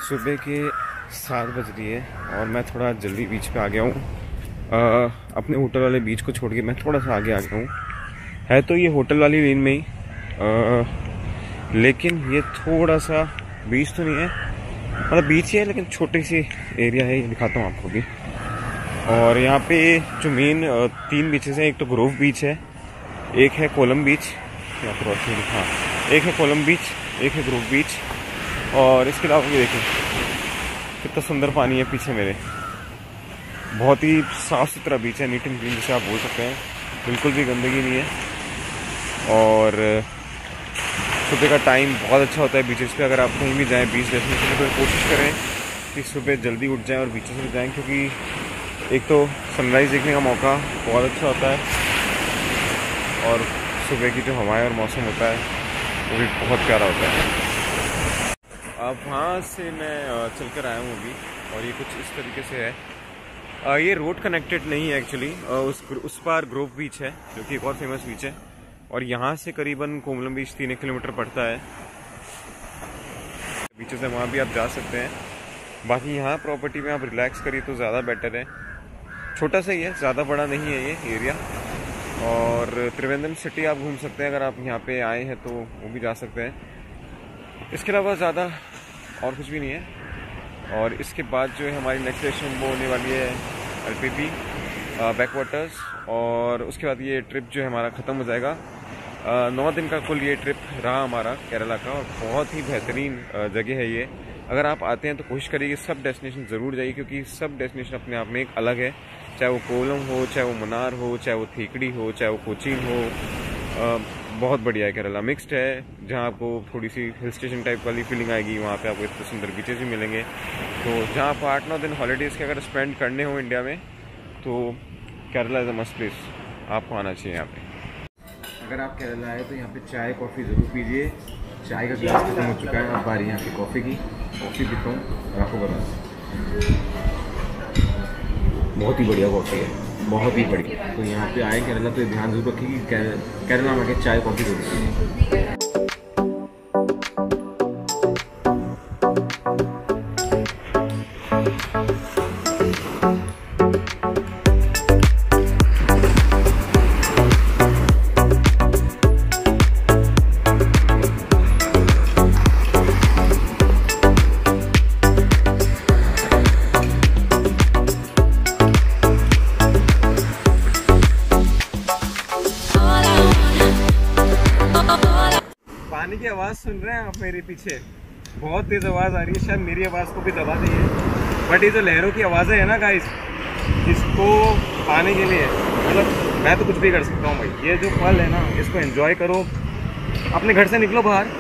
सुबह के 7 बज रही है और मैं थोड़ा जल्दी बीच पे आ गया हूँ। अपने होटल वाले बीच को छोड़ के मैं थोड़ा सा आगे आ गया हूँ। है तो ये होटल वाली लेन में ही, लेकिन ये थोड़ा सा बीच तो नहीं है, मतलब बीच ही है लेकिन छोटी सी एरिया है। ये दिखाता हूँ आपको भी। और यहाँ पे जो मेन 3 बीचेस हैं, एक तो ग्रोव बीच है, एक है कोलम बीच, यहाँ पर रोशनी दिखा, एक है कोलम बीच, एक है ग्रोव बीच। और इसके अलावा ये देखिए कितना सुंदर पानी है पीछे मेरे। बहुत ही साफ़ सुथरा बीच है, नीट एंड क्लीन जिसे आप बोल सकते हैं, बिल्कुल भी गंदगी नहीं है। और सुबह का टाइम बहुत अच्छा होता है बीचेस पे। अगर आप कहीं भी जाएं बीच डेस्टिनेशन में तो कोशिश करें कि सुबह जल्दी उठ जाएं और बीचेस पे जाएं, क्योंकि एक तो सनराइज़ देखने का मौका बहुत अच्छा होता है और सुबह की जो हवाएं और मौसम होता है वो भी बहुत प्यारा होता है। अब वहाँ से मैं चल कर आया हूँ अभी, और ये कुछ इस तरीके से है। ये रोड कनेक्टेड नहीं है एक्चुअली। उस पार ग्रोव बीच है जो कि एक और फेमस बीच है, और यहाँ से करीबन कोमलम बीच 3 किलोमीटर पड़ता है। बीचेस है वहाँ भी आप जा सकते हैं। बाकी यहाँ प्रॉपर्टी में आप रिलैक्स करिए तो ज़्यादा बेटर है। छोटा सा ही है, ज़्यादा बड़ा नहीं है ये एरिया। और त्रिवेंद्रम सिटी आप घूम सकते हैं, अगर आप यहाँ पे आए हैं तो वो भी जा सकते हैं। इसके अलावा ज़्यादा और कुछ भी नहीं है। और इसके बाद जो है हमारी नेक्स्ट स्टेशन वो होने वाली है LPP बैक वाटर्स, और उसके बाद ये ट्रिप जो है हमारा ख़त्म हो जाएगा। 9 दिन का कुल ये ट्रिप रहा हमारा केरला का, और बहुत ही बेहतरीन जगह है ये। अगर आप आते हैं तो कोशिश करिए सब डेस्टिनेशन ज़रूर जाइए, क्योंकि सब डेस्टिनेशन अपने आप में एक अलग है। चाहे वो कोलम हो, चाहे वो मनार हो, चाहे वो थीकड़ी हो, चाहे वो कोचीन हो, बहुत बढ़िया है केरला। मिक्स्ड है, जहाँ आपको थोड़ी सी हिल स्टेशन टाइप वाली फीलिंग आएगी, वहाँ पे आपको इतने सुंदर बीचेस भी मिलेंगे। तो जहाँ आपको 8-9 दिन हॉलीडेज़ के अगर स्पेंड करने हो इंडिया में, तो Kerala is a must place, आपको आना चाहिए यहाँ पे। अगर आप केरला आए तो यहाँ पे चाय कॉफ़ी ज़रूर पीजिए। चाय का गिलास खत्म हो चुका है, अब बारी यहाँ की कॉफ़ी की। कॉफ़ी पीता हूँ और आपको बता, बहुत ही बढ़िया कॉफ़ी है, बहुत ही बढ़िया। तो यहाँ पे आए केरला तो ध्यान जरूर रखिए कि केरला में आके चाय कॉफ़ी जरूर पीजिए। पानी की आवाज़ सुन रहे हैं आप मेरे पीछे? बहुत तेज़ आवाज़ आ रही है, शायद मेरी आवाज़ को भी दबा दी है। बट ये जो लहरों की आवाज़ें है ना गाइस, इसको पाने के लिए मतलब मैं तो कुछ भी कर सकता हूँ भाई। ये जो पल है ना, इसको एंजॉय करो। अपने घर से निकलो बाहर,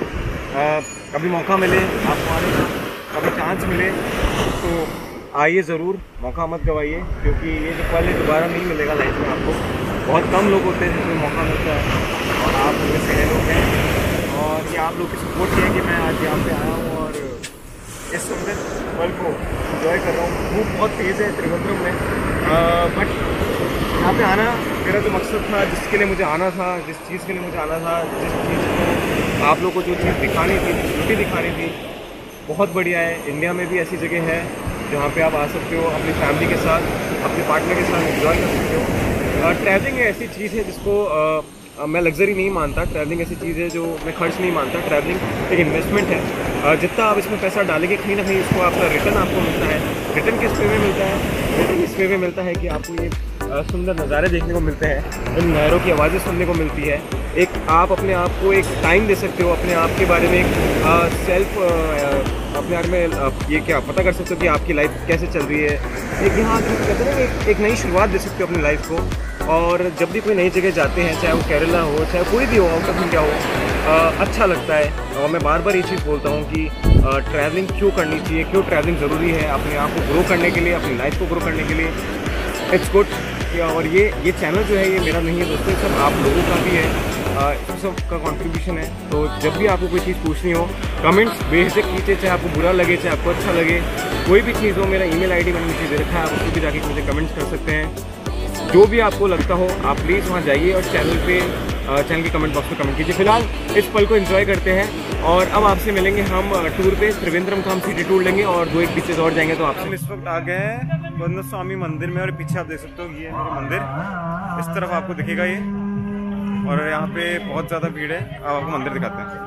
कभी मौका मिले आपको आने का, कभी चांस मिले तो आइए ज़रूर, मौका मत गवाइए, क्योंकि ये जो पल है दोबारा नहीं मिलेगा लाइफ में आपको। बहुत कम लोग होते हैं जिनको मौका मिलता है, और आप उनमें से लोग हैं। और ये आप लोग की सपोर्ट किया कि मैं आज यहाँ पे आया हूँ और इस सुंदर पल को एंजॉय कर रहा हूँ। धूप बहुत तेज़ है त्रिवेंद्रम में, बट यहाँ पे आना मेरा जो मकसद था, जिसके लिए मुझे आना था, जिस चीज़ के लिए मुझे आना था, जिस चीज़ को आप लोग को जो चीज़ दिखानी थी, ब्यूटी दिखानी थी, बहुत बढ़िया है। इंडिया में भी ऐसी जगह है जहाँ पे आप आ सकते हो अपनी फैमिली के साथ, अपने पार्टनर के साथ एंजॉय कर सकते हो। ट्रैवलिंग ऐसी चीज़ है जिसको मैं लग्जरी नहीं मानता। ट्रैवलिंग ऐसी चीज़ है जो मैं खर्च नहीं मानता। ट्रैवलिंग एक इन्वेस्टमेंट है। जितना आप इसमें पैसा डालेंगे कहीं ना कहीं इसको आपका रिटर्न आपको मिलता है। रिटर्न किस वे में मिलता है? रिटर्न इस वे में मिलता है कि आपको ये सुंदर नज़ारे देखने को मिलते हैं, इन नहरों की आवाज़ें सुनने को मिलती है। एक आप अपने आप को एक टाइम दे सकते हो, अपने आप के बारे में एक सेल्फ अपने बारे में ये क्या पता कर सकते हो कि आपकी लाइफ कैसे चल रही है। एक यहाँ कहते हैं ना, एक नई शुरुआत दे सकते हो अपनी लाइफ को। और जब भी कोई नई जगह जाते हैं, चाहे वो केरला हो, चाहे कोई भी हो, आउट ऑफ इंडिया हो, अच्छा लगता है। और मैं बार बार ये चीज़ बोलता हूँ कि ट्रैवलिंग क्यों करनी चाहिए, क्यों ट्रैवलिंग ज़रूरी है अपने आप को ग्रो करने के लिए, अपनी लाइफ को ग्रो करने के लिए। It's good. और ये चैनल जो है ये मेरा नहीं है दोस्तों, सब आप लोगों का भी है, इस सब का कंट्रीब्यूशन है। तो जब भी आपको कोई चीज़ पूछनी हो, कमेंट्स बेझिझक कीजिए, चाहे आपको बुरा लगे, चाहे आपको अच्छा लगे, कोई भी चीज़ हो। मेरा ईमेल आईडी मैंने नीचे दे रखा है, आप उसको भी जाके मुझे कमेंट्स कर सकते हैं। जो भी आपको लगता हो आप प्लीज़ वहाँ जाइए और चैनल पे चैनल के कमेंट बॉक्स में कमेंट कीजिए। फिलहाल इस पल को एंजॉय करते हैं और अब आपसे मिलेंगे हम टूर पे। त्रिवेंद्रम का हम सिटी टूर लेंगे और 2-1 बीचेस और जाएंगे। तो आपसे इस वक्त आ गए हैं पद्मनाभ स्वामी मंदिर में और पीछे आप देख सकते हो ये है मेरा मंदिर, इस तरफ आपको दिखेगा ये। और यहाँ पे बहुत ज़्यादा भीड़ है, अब आपको मंदिर दिखाते हैं।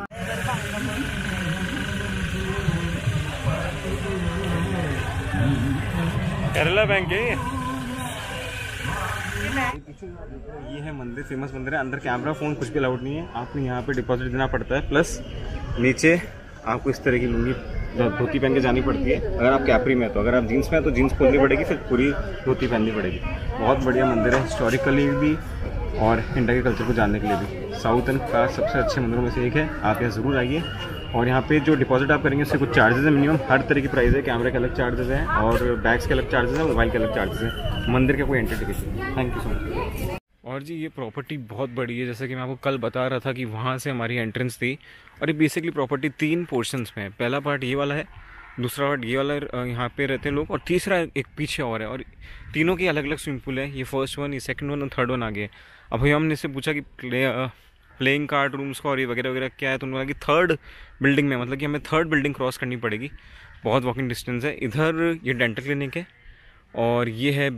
केरला बैंक है ये है मंदिर, फेमस मंदिर है। अंदर कैमरा फोन कुछ भी अलाउड नहीं है, आपको यहाँ पे डिपॉजिट देना पड़ता है। प्लस नीचे आपको इस तरह की लुंगी धोती पहन के जानी पड़ती है। अगर आप कैपरी में तो, अगर आप जीन्स में है तो जीन्स खोलनी पड़ेगी, फिर पूरी धोती पहननी पड़ेगी। बहुत बढ़िया मंदिर है, हिस्टोरिकली भी और इंडिया के कल्चर को जानने के लिए भी। साउथ का सबसे अच्छे मंदिरों में से एक है, आप यहाँ ज़रूर आइए। और यहाँ पे जो डिपॉजिट आप करेंगे उससे कुछ चार्जेस है मिनिमम, हर तरह की प्राइस है। कैमरे के अलग चार्जेस हैं और बैग्स के अलग चार्जेस हैं, मोबाइल के अलग चार्जेस हैं। मंदिर का कोई एंट्री टिकट नहीं। Thank you so much. और जी ये प्रॉपर्टी बहुत बड़ी है, जैसे कि मैं आपको कल बता रहा था कि वहाँ से हमारी एंट्रेंस थी। और ये बेसिकली प्रॉपर्टी 3 पोर्शंस में है। पहला पार्ट ये वाला है, दूसरा पार्ट ये वाला यहाँ पे रहते हैं लोग, और तीसरा एक पीछे और है। और तीनों की अलग अलग स्विमिंग पूल है। ये फर्स्ट वन, ये सेकंड वन और थर्ड वन आगे है। अब भैया हमने इससे पूछा कि प्लेइंग कार्ड रूम्स का और ये वगैरह वगैरह क्या है, तो उन्होंने कि 3rd बिल्डिंग में, मतलब कि हमें 3rd बिल्डिंग क्रॉस करनी पड़ेगी। बहुत वॉकिंग डिस्टेंस है। इधर ये डेंटल क्लिनिक है और ये है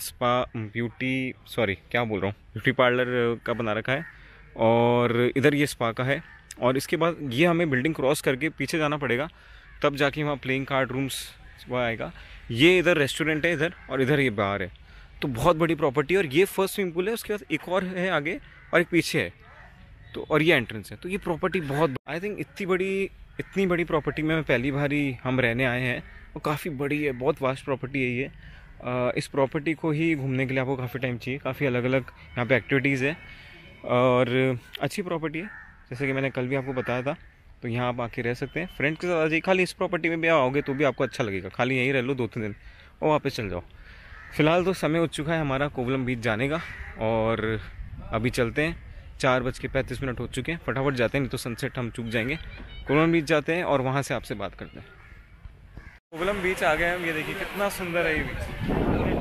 ब्यूटी पार्लर का बना रखा है। और इधर ये स्पा का है। और इसके बाद ये हमें बिल्डिंग क्रॉस करके पीछे जाना पड़ेगा, तब जाके वहाँ प्लेइंग कार्ड रूम्स वह आएगा। ये इधर रेस्टोरेंट है इधर, और इधर ये बार है। तो बहुत बड़ी प्रॉपर्टी है। और ये फर्स्ट स्विमिंग पूल है, उसके बाद एक और है आगे और एक पीछे है। तो और ये एंट्रेंस है। तो ये प्रॉपर्टी बहुत, आई थिंक इतनी बड़ी प्रॉपर्टी में पहली बार ही हम रहने आए हैं। और काफ़ी बड़ी है, बहुत वास्ट प्रॉपर्टी है ये। इस प्रॉपर्टी को ही घूमने के लिए आपको काफ़ी टाइम चाहिए। काफ़ी अलग अलग यहाँ पे एक्टिविटीज़ है और अच्छी प्रॉपर्टी है, जैसे कि मैंने कल भी आपको बताया था। तो यहाँ आप आके रह सकते हैं फ्रेंड्स के साथ। आ जाइए, खाली इस प्रॉपर्टी में भी आओगे तो भी आपको अच्छा लगेगा। खाली यहीं रह लो 2-3 दिन और वापस चल जाओ। फ़िलहाल तो समय हो चुका है हमारा कोवलम बीच जाने का, और अभी चलते हैं। 4:35 हो चुके हैं। फटाफट जाते हैं, नहीं तो सनसेट हम चूक जाएंगे। कोवलम बीच जाते हैं और वहाँ से आपसे बात करते हैं। कोवलम बीच आ गए हम। ये देखिए कितना सुंदर है ये beach.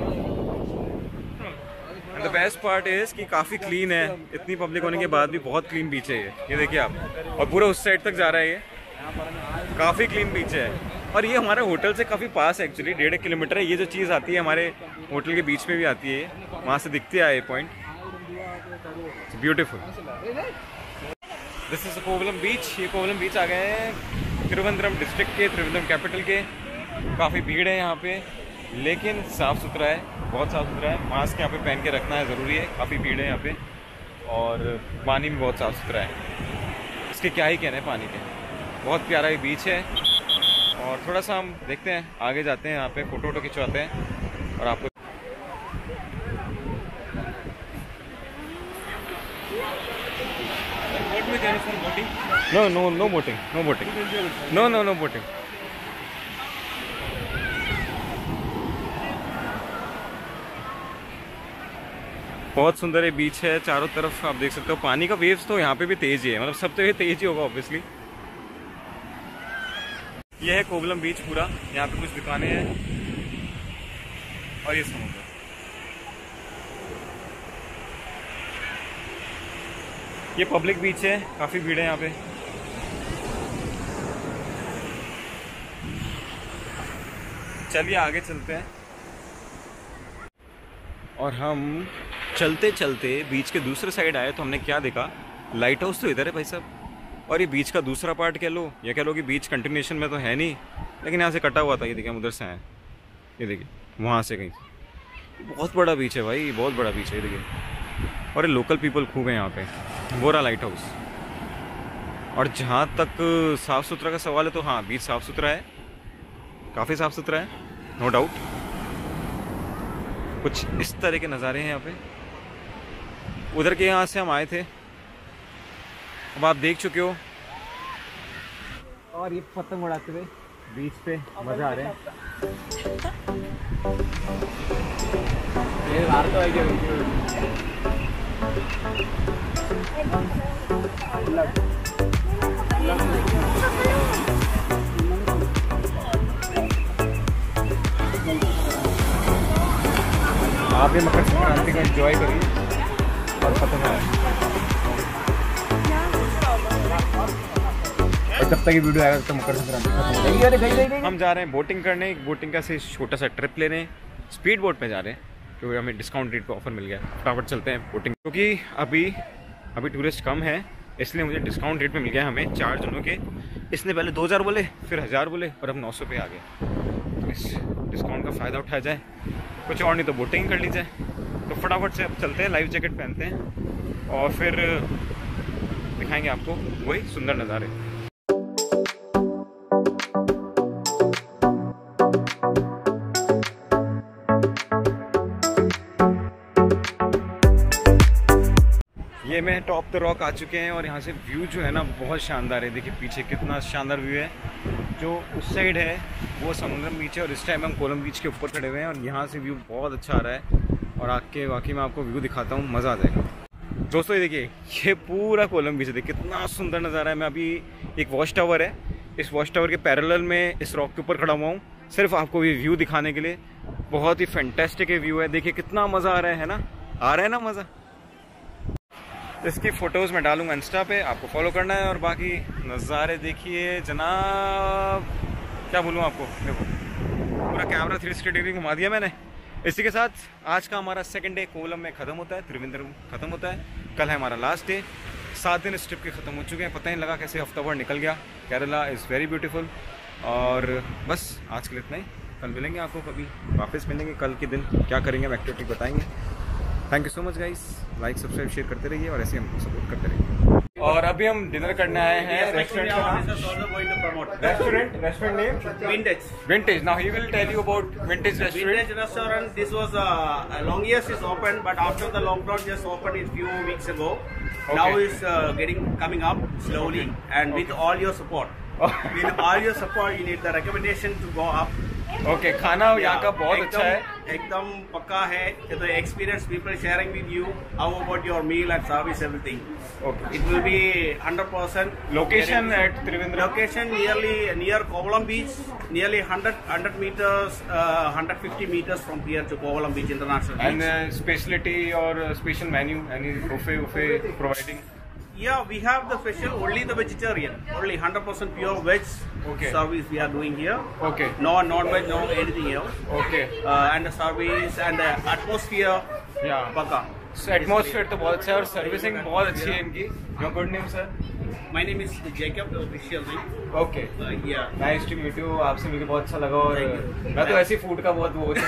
And the best part is कि काफ़ी क्लीन है। इतनी पब्लिक होने के बाद भी बहुत क्लीन बीच है ये देखिए आप। और पूरा उस साइड तक जा रहा है ये, काफ़ी क्लीन बीच है। और ये हमारे होटल से काफ़ी पास है एक्चुअली, 1.5 किलोमीटर है। ये जो चीज़ आती है हमारे होटल के बीच में भी आती है, वहाँ से दिखती है ये point. Beautiful. This is Kovalam beach. ये कोवलम बीच आ गए हैं त्रिवेंद्रम डिस्ट्रिक्ट के, त्रिवेंद्रम कैपिटल के। काफ़ी भीड़ है यहाँ पे, लेकिन साफ़ सुथरा है, बहुत साफ़ सुथरा है। मास्क यहाँ पे पहन के रखना है ज़रूरी है। काफ़ी भीड़ है यहाँ पे और पानी भी बहुत साफ़ सुथरा है। इसके क्या ही कहने हैं पानी के। बहुत प्यारा ये बीच है। और थोड़ा सा हम देखते हैं, आगे जाते हैं, यहाँ पे फ़ोटो वोटो खिंचवाते हैं और आपको नो बोटिंग। बहुत सुंदर ये बीच है। चारों तरफ आप देख सकते हो पानी का वेव्स, तो यहाँ पे भी तेज ही है, मतलब सब तो ये तेज ही होगा ऑब्वियसली। ये है कोवलम बीच पूरा। यहाँ पे कुछ दुकानें हैं और ये समुद्र। ये पब्लिक बीच है, काफ़ी भीड़ है यहाँ पे। चलिए आगे चलते हैं। और हम चलते चलते बीच के दूसरे साइड आए तो हमने क्या देखा, लाइट हाउस तो इधर है भाई साहब। और ये बीच का दूसरा पार्ट कह लो या कह लो कि बीच कंटिन्यूशन में तो है नहीं, लेकिन यहाँ से कटा हुआ था। ये देखिए हम उधर से आए, ये देखिए वहाँ से कहीं। बहुत बड़ा बीच है भाई, बहुत बड़ा बीच है ये देखिए। और ये लोकल पीपल खूब है यहाँ पे। वो रहा लाइट हाउस। और जहाँ तक साफ़ सुथरा का सवाल है तो हाँ, बीच साफ़ सुथरा है, काफ़ी साफ़ सुथरा है, नो डाउट। कुछ इस तरह के नज़ारे हैं यहाँ पे। उधर के यहाँ से हम आए थे, अब आप देख चुके हो। और ये पतंग उड़ाते हुए बीच पे मज़ा आ रहे हैं। आप भी मकर संक्रांति को एंजॉय करिए और पतंग उड़ाइए। जब तक ये वीडियो आएगा तो मकर संक्रांति खत्म हो जाएगी। हम जा रहे हैं बोटिंग करने, बोटिंग का से छोटा सा ट्रिप लेने, स्पीड बोट पे जा रहे हैं क्योंकि हमें डिस्काउंट रेट पे ऑफर मिल गया। फटाफट चलते हैं बोटिंग, क्योंकि अभी टूरिस्ट कम है, इसलिए मुझे डिस्काउंट रेट पे मिल गया हमें 4 जनों के। इसने पहले 2000 बोले, फिर 1000 बोले और अब 900 पे आ गए। तो इस डिस्काउंट का फ़ायदा उठाया जाए, कुछ और नहीं तो बोटिंग कर ली जाए। तो फटाफट से अब चलते हैं, लाइफ जैकेट पहनते हैं और फिर दिखाएंगे आपको वही सुंदर नज़ारे। ये मैं टॉप द रॉक आ चुके हैं और यहाँ से व्यू जो है ना बहुत शानदार है। देखिए पीछे कितना शानदार व्यू है। जो उस साइड है वो समुद्रम बीच है और इस टाइम हम कोलम बीच के ऊपर खड़े हुए हैं और यहाँ से व्यू बहुत अच्छा आ रहा है। और आके वाकई मैं आपको व्यू दिखाता हूँ, मज़ा आ जाएगा। दोस्तों ये देखिए, ये पूरा कोलम बीच है, देखिए कितना सुंदर नज़ारा है। मैं अभी एक वॉच टावर है, इस वॉच टावर के पैरेलल में इस रॉक के ऊपर खड़ा हुआ हूँ, सिर्फ आपको ये व्यू दिखाने के लिए। बहुत ही फैंटेस्टिक व्यू है, देखिए कितना मज़ा आ रहा है ना, आ रहा है ना मज़ा। इसकी फ़ोटोज़ मैं डालूंगा इंस्टा पे, आपको फॉलो करना है। और बाकी नज़ारे देखिए जनाब, क्या बोलूँ आपको, देखो पूरा कैमरा 360 डिग्री घुमा दिया मैंने। इसी के साथ आज का हमारा सेकंड डे कोलम में ख़त्म होता है, त्रिवेंद्रम ख़त्म होता है। कल है हमारा लास्ट डे। 7 दिन इस ट्रिप के ख़त्म हो चुके हैं, पता नहीं लगा कैसे हफ्ता भर निकल गया। Kerala is very beautiful. और बस आज के लिए इतना ही, कल मिलेंगे आपको, कभी वापस मिलेंगे कल के दिन, क्या करेंगे हम एक्टिविटी बताएंगे। Thank you so much guys, like subscribe share करते रहिए और ऐसे हमको सपोर्ट करते रहिए। और अभी हम डिनर करने आए हैं रेस्टोरेंट का नाम, restaurant name vintage. Now he will tell you about vintage restaurant. This was longest is open, but after the lockdown just opened it few weeks ago. Now it's coming up slowly, and with all your support, with all your support, you need the recommendation to go up. Okay, खाना यहाँ का बहुत अच्छा है, एकदम पक्का है। तो experience people sharing with you how about your meal and service everything. Okay, it will be 100%। Location at Trivandrum, location near Kovalam beach, nearly 100 meters, 150 meters from here to Kovalam beach international beach. And specialty or special menu, any buffet providing? Yeah, we have the special, only the vegetarian, only 100% pure veg service we are doing here. Okay. No non-veg, no anything else. Okay. And the service and the atmosphere, yeah, पक्का। Atmosphere तो बहुत अच्छा है और servicing बहुत अच्छी है इनकी। Your good name sir? My name is Jacob, the official name. Okay, yeah. Nice to meet you. आपसे मिलकर बहुत अच्छा लगा और मैं तो ऐसी फूड का बहुत वो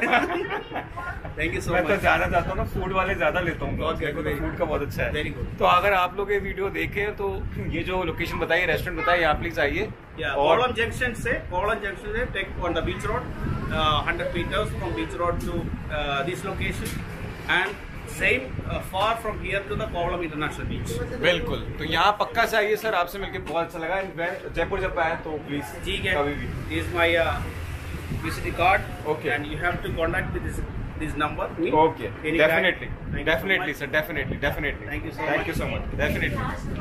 थैंक यू सो मैं मच। तो जाना चाहता हूँ ना, फूड वाले ज्यादा लेता हूँ, फूड का बहुत अच्छा है। Very good. तो अगर आप लोग ये वीडियो देखें तो ये जो लोकेशन बताइए, रेस्टोरेंट बताइए, यहाँ प्लीज आइए। और Kovalam Junction से take on the beach road, 100 meters from beach road to this location, and same far from here to the Kovalam International Beach. बिल्कुल, तो यहाँ पक्का से आइए सर, आपसे मिलकर बहुत अच्छा लगा। जयपुर जब आए तो प्लीज, ठीक है, कभी भी। This is my visiting card. Okay. And you have to contact with this number. Okay, definitely sir, definitely. Thank you so much. Definitely.